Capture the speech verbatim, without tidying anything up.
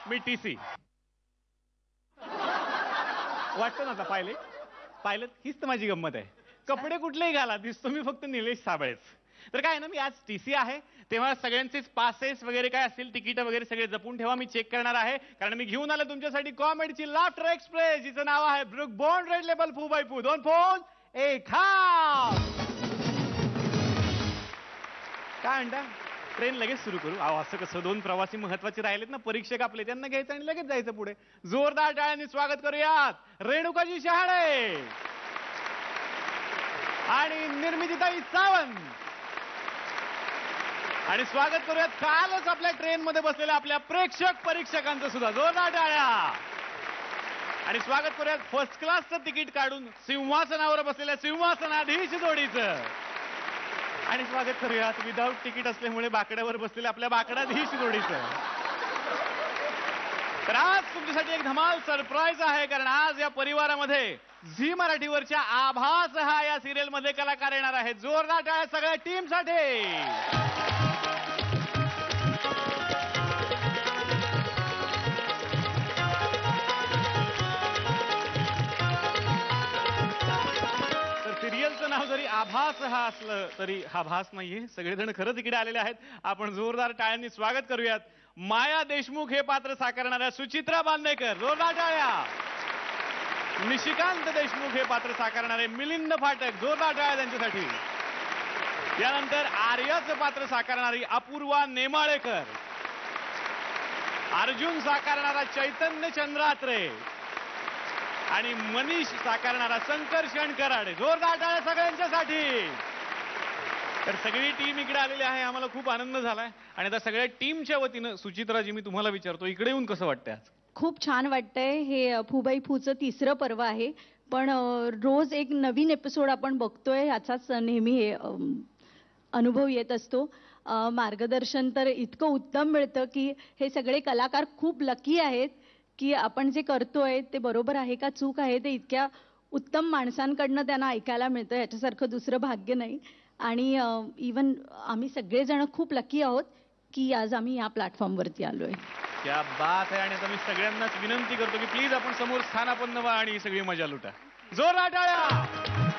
मी TC. वाटतं ना आता पाहिले पाहिलं हीच तर माझी गंमत आहे. कपडे कुठलेही घाला दिसतो मी फक्त निलेश साबळेच. तर काय ना मी आज टीसी आहे तेव्हा सगळ्यांचेच पासेस वगैरे काय असतील तिकीट वगैरे सगळे जपून ठेवा. मी चेक करणार आहे कारण मी घेऊन आलो तुमच्यासाठी कॉमेडीची लाफ्टर एक्सप्रेस जिचं नाव आहे ब्रुक बॉन्ड रेड लेबल फू बाय फू. दोन फोन एक खाप. काय म्हणता ट्रेन लगेच सुरू करू. अहो असं कसं दोन प्रवासी महत्वाचे राहिलेत ना परीक्षक आपले त्यांना घ्यायचं आणि लगेच जायचं पुढे. जोरदार टाळ्यांनी स्वागत करूयात रेणुकाजी शहाणे आणि निर्मितीताई सावंत. आणि स्वागत करूयात कालच आपल्या ट्रेन मध्ये बसलेल्या आपल्या प्रेक्षक परीक्षकांचं सुद्धा. जोरदार टाळ्या. आणि स्वागत करूयात फर्स्ट क्लासचं तिकीट काढून सिंहासनावर बसलेल्या सिंहासनाधीश जोडीचं. आणि स्वागत करूयात विदाऊट तिकीट असल्यामुळे बाकड्यावर बसलेल्या आपल्या बाकडाधीश जोडीचं. तर आज तुमच्यासाठी एक धमाल सरप्राईज आहे कारण आज या परिवारामध्ये झी मराठीवरच्या आभास हा या सिरियल मध्ये कलाकार येणार आहेत. जोरदार टाळ्या सगळ्या टीमसाठी. सिरियलचं नाव जरी आभास हा असलं तरी हा भास नाहीये. सगळेजण खरंच इकडे आलेले आहेत. आपण जोरदार टाळ्यांनी स्वागत करूयात माया देशमुख हे पात्र साकारणाऱ्या सुचित्रा बांदेकर. जोरदार टाळ्या. निशिकांत देशमुख हे पात्र साकारणारे मिलिंद फाटक. जोरदार टाळ्या त्यांच्यासाठी. यानंतर आर्याचं पात्र साकारणारी अपूर्वा नेमाळेकर. अर्जुन साकारणारा चैतन्य चंद्रात्रे आणि मनीष साकारणारा शंकर कराडे. जोरदार टाळ्या सगळ्यांच्यासाठी. तर सगळी टीम इकडे आलेली आहे. आम्हाला खूप आनंद झालाय आणि आता सगळ्या टीमच्या वतीनं सुचित्राजी मी तुम्हाला विचारतो इकडे येऊन कसं वाटतंय आज? खूप छान वाटतंय. हे फूबाई फूचं तिसरं पर्व आहे पण रोज एक नवीन एपिसोड आपण बघतोय याचाच नेहमी हे अनुभव येत असतो. मार्गदर्शन तर इतकं उत्तम मिळतं की हे सगळे कलाकार खूप लकी आहेत की आपण जे करतोय ते बरोबर आहे का चूक आहे ते इतक्या उत्तम माणसांकडनं त्यांना ऐकायला मिळतं. याच्यासारखं दुसरं भाग्य नाही. आणि इवन आम्ही सगळेजण खूप लकी आहोत की आज आम्ही या प्लॅटफॉर्मवरती आलोय. क्या बात आहे. आणि आता मी सगळ्यांनाच विनंती करतो की प्लीज आपण समोर स्थानापन्न व्हा आणि ही सगळी मजा लुटा. जोरदार टाळ्या.